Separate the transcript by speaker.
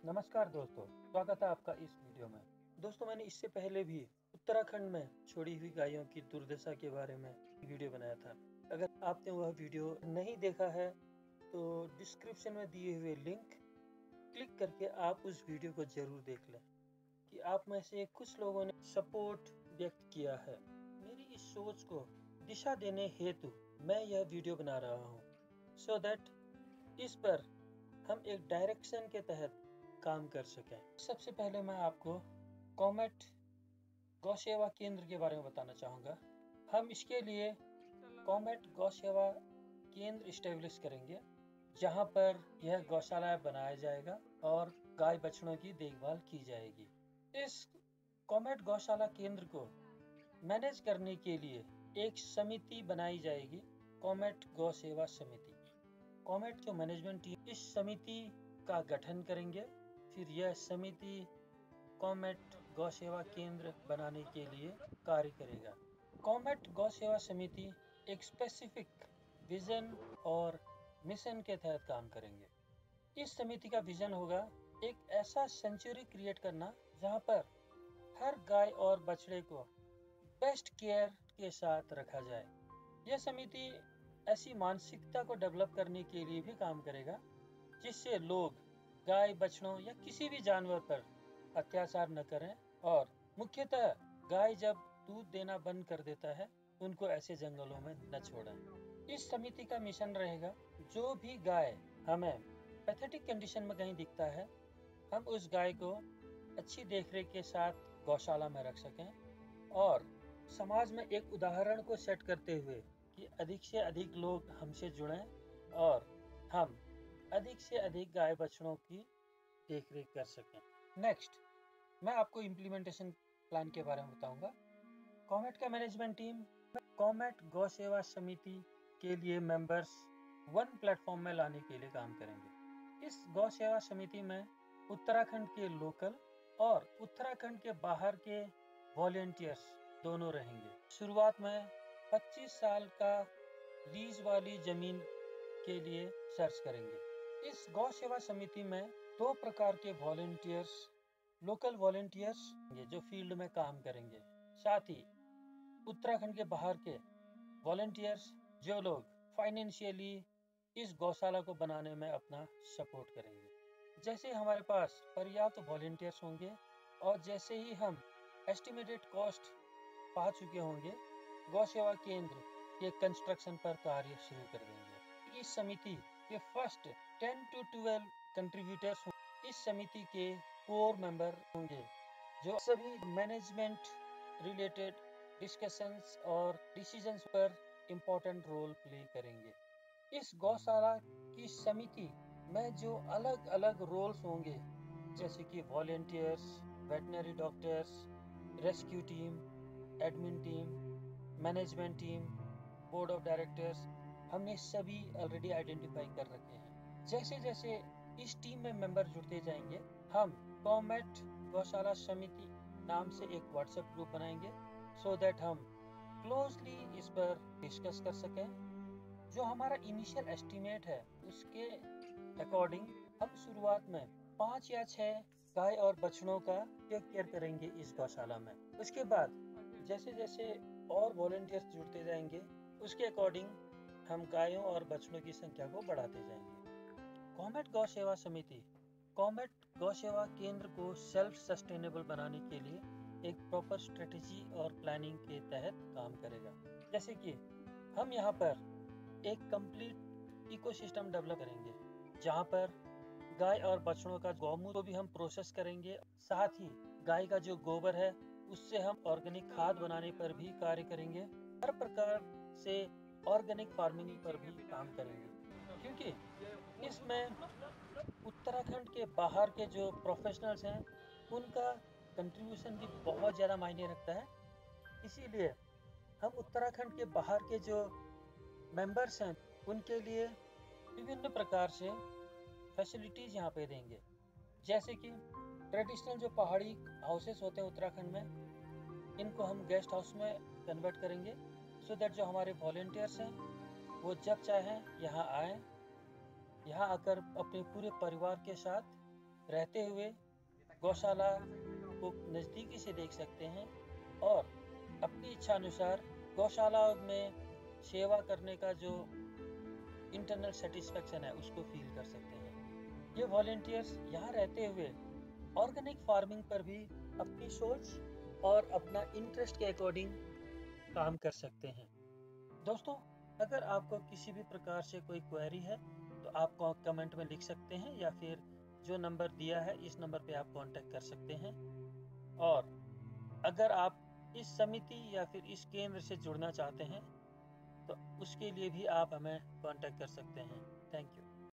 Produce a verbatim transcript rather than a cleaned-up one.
Speaker 1: नमस्कार दोस्तों, स्वागत है आपका इस वीडियो में। दोस्तों, मैंने इससे पहले भी उत्तराखंड में छोड़ी हुई गायों की दुर्दशा के बारे में वीडियो बनाया था। अगर आपने वह वीडियो नहीं देखा है तो डिस्क्रिप्शन में दिए हुए लिंक क्लिक करके आप उस वीडियो को जरूर देख लें कि आप में से कुछ लोगों ने सपोर्ट व्यक्त किया है। मेरी इस सोच को दिशा देने हेतु मैं यह वीडियो बना रहा हूँ, सो दैट इस पर हम एक डायरेक्शन के तहत काम कर सकें। सबसे पहले मैं आपको कॉमेट गौ सेवा केंद्र के बारे में बताना चाहूँगा। हम इसके लिए कॉमेट गौ सेवा केंद्र स्टेब्लिश करेंगे, जहां पर यह गौशाला बनाया जाएगा और गाय बछड़ों की देखभाल की जाएगी। इस कॉमेट गौशाला केंद्र को मैनेज करने के लिए एक समिति बनाई जाएगी, कॉमेट गौ सेवा समिति। कॉमेट जो मैनेजमेंट टीम इस समिति का गठन करेंगे। फिर यह समिति कॉमेट गौ सेवा केंद्र बनाने के लिए कार्य करेगा। कॉमेट गौ सेवा समिति एक स्पेसिफिक विजन और मिशन के तहत काम करेंगे। इस समिति का विजन होगा एक ऐसा सेंचुरी क्रिएट करना जहां पर हर गाय और बछड़े को बेस्ट केयर के साथ रखा जाए। यह समिति ऐसी मानसिकता को डेवलप करने के लिए भी काम करेगा जिससे लोग गाय बछड़ों या किसी भी जानवर पर अत्याचार न करें, और मुख्यतः गाय जब दूध देना बंद कर देता है उनको ऐसे जंगलों में न छोड़ें। इस समिति का मिशन रहेगा जो भी गाय हमें पैथेटिक कंडीशन में कहीं दिखता है, हम उस गाय को अच्छी देखरेख के साथ गौशाला में रख सकें और समाज में एक उदाहरण को सेट करते हुए कि अधिक से अधिक लोग हमसे जुड़ें और हम अधिक से अधिक गाय बछड़ों की देखरेख कर सकें। नेक्स्ट, मैं आपको इम्प्लीमेंटेशन प्लान के बारे में बताऊंगा। कॉमेट का मैनेजमेंट टीम कॉमेट गौ सेवा समिति के लिए मेंबर्स वन प्लेटफॉर्म में लाने के लिए काम करेंगे। इस गौ सेवा समिति में उत्तराखंड के लोकल और उत्तराखंड के बाहर के वॉलेंटियर्स दोनों रहेंगे। शुरुआत में पच्चीस साल का लीज वाली जमीन के लिए सर्च करेंगे। इस गौ सेवा समिति में दो प्रकार के वॉलेंटियर्स, लोकल वॉलेंटियर्स जो फील्ड में काम करेंगे, साथ ही उत्तराखंड के बाहर के वॉलेंटियर्स जो लोग फाइनेंशियली इस गौशाला को बनाने में अपना सपोर्ट करेंगे। जैसे हमारे पास पर्याप्त वॉलेंटियर्स होंगे और जैसे ही हम एस्टिमेटेड कॉस्ट पा चुके होंगे, गौ सेवा केंद्र के कंस्ट्रक्शन पर कार्य शुरू कर देंगे। इस समिति के first ten to twelve contributors इस समिति के कोर मेंबर होंगे जो सभी मैनेजमेंट रिलेटेड डिस्कशंस और डिसीजंस पर इम्पोर्टेंट रोल प्ले करेंगे। इस गौशाला की समिति में जो अलग अलग रोल्स होंगे, जैसे कि volunteers, veterinary doctors, rescue team, admin team, management team, board of directors, हमने सभी ऑलरेडी आइडेंटिफाई कर रखे हैं। जैसे जैसे इस टीम में मेंबर जुड़ते जाएंगे, हम कॉमेट गौशाला समिति नाम से एक व्हाट्सएप ग्रुप बनाएंगे सो दैट हम क्लोजली इस पर डिस्कस कर सकें। जो हमारा इनिशियल एस्टिमेट है उसके अकॉर्डिंग हम शुरुआत में पाँच या छह गाय और बछड़ों का टेक केयर करेंगे इस गौशाला में। उसके बाद जैसे जैसे और वॉलंटियर्स जुड़ते जाएंगे, उसके अकॉर्डिंग हम गायों और बछड़ों की संख्या को बढ़ाते जाएंगे। कॉमेट गौ सेवा समिति कॉमेट गौ सेवा केंद्र को सेल्फ सस्टेनेबल बनाने के लिए एक प्रॉपर स्ट्रेटेजी और प्लानिंग के तहत काम करेगा। जैसे कि हम यहाँ पर एक कंप्लीट इकोसिस्टम डेवलप करेंगे जहाँ पर गाय और बछड़ों का गौमूत्र को भी हम प्रोसेस करेंगे, साथ ही गाय का जो गोबर है उससे हम ऑर्गेनिक खाद बनाने पर भी कार्य करेंगे। हर प्रकार से ऑर्गेनिक फार्मिंग पर भी काम करेंगे, क्योंकि इसमें उत्तराखंड के बाहर के जो प्रोफेशनल्स हैं उनका कंट्रीब्यूशन भी बहुत ज़्यादा मायने रखता है। इसीलिए हम उत्तराखंड के बाहर के जो मेंबर्स हैं उनके लिए विभिन्न प्रकार से फैसिलिटीज़ यहाँ पे देंगे। जैसे कि ट्रेडिशनल जो पहाड़ी हाउसेस होते हैं उत्तराखंड में, इनको हम गेस्ट हाउस में कन्वर्ट करेंगे सो दैट जो हमारे वॉलेंटियर्स हैं वो जब चाहें यहाँ आएँ, यहाँ आकर अपने पूरे परिवार के साथ रहते हुए गौशाला को नज़दीकी से देख सकते हैं और अपनी इच्छा अनुसार गौशाला में सेवा करने का जो इंटरनल सेटिस्फेक्शन है उसको फील कर सकते हैं। ये वॉलंटियर्स यहाँ रहते हुए ऑर्गेनिक फार्मिंग पर भी अपनी सोच और अपना इंटरेस्ट के अकॉर्डिंग काम कर सकते हैं। दोस्तों, अगर आपको किसी भी प्रकार से कोई क्वेरी है तो आप कमेंट में लिख सकते हैं या फिर जो नंबर दिया है इस नंबर पे आप कांटेक्ट कर सकते हैं। और अगर आप इस समिति या फिर इस केंद्र से जुड़ना चाहते हैं तो उसके लिए भी आप हमें कांटेक्ट कर सकते हैं। Thank you.